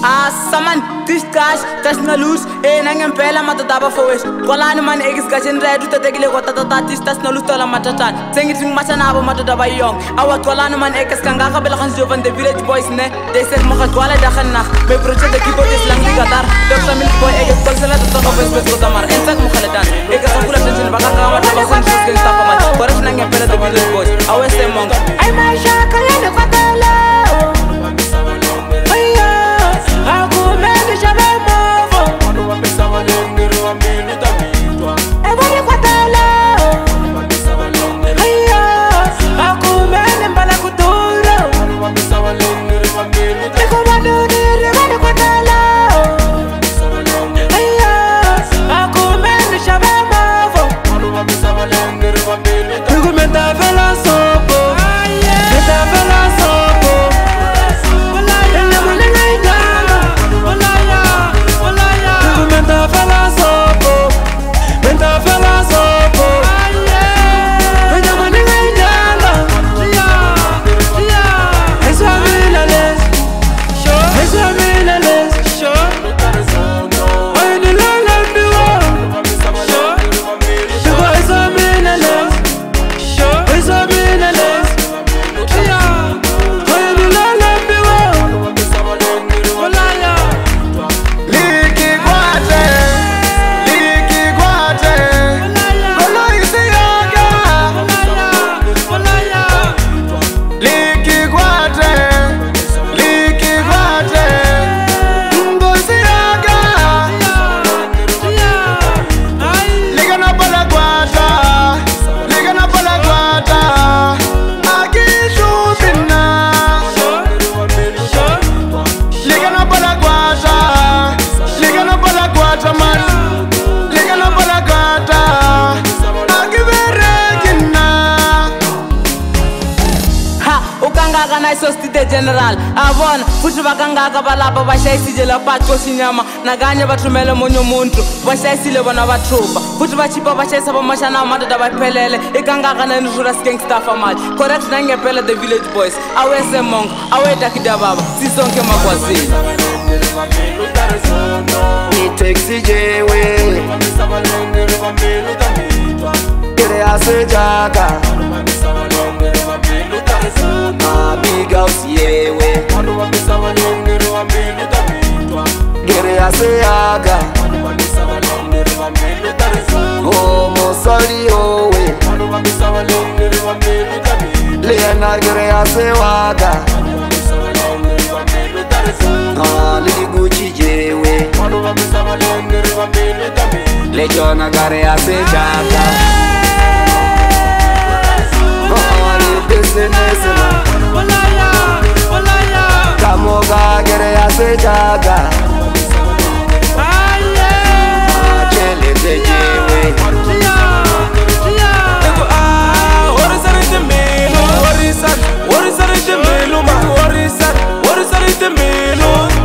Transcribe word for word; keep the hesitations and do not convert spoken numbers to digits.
Ah, saman discash, tasna luz, eh nangem pela matadaba fowes. Kolani man egis gashin redu tategile kotata tistas na luz tola matatan. Sengit machana abo matadaba young. Awat kolani man egis kanga kabela kan jovan the village boys ne. They said mocha kwala dakhan nak. Me project the keyboard is lang di gatar. Doctor Milk Boy egis kalsela to talk of space kotamar. Ensak mukhaledan. Egis akula tension baka kanga mataba san shoes ken tapamat. Koresh nangem pela the village boys. Awe se mong. Ay masha kaya no katala. Sostite general avona futhi bakangaka balapha bashayisile lapha kosinyama naganye bathumele monye umuntu bashayisile bona bathupa futhi bachipa bashayisa bomashana amadoda baphelele ikangaka nenjura gangster family correct nangempela the village boys awese monk aweda kidababa sisonke makwazini ni taxi jewe kere asejaka big house yewe gere aseyaga oh mosali owe lena gere asewaga ah liguchi jewe lejona gare asejaga Kamoga gere asejaga Chele tejewe Eko ah Warisari temelo Warisan Warisari temelo ma Warisan Warisari temelo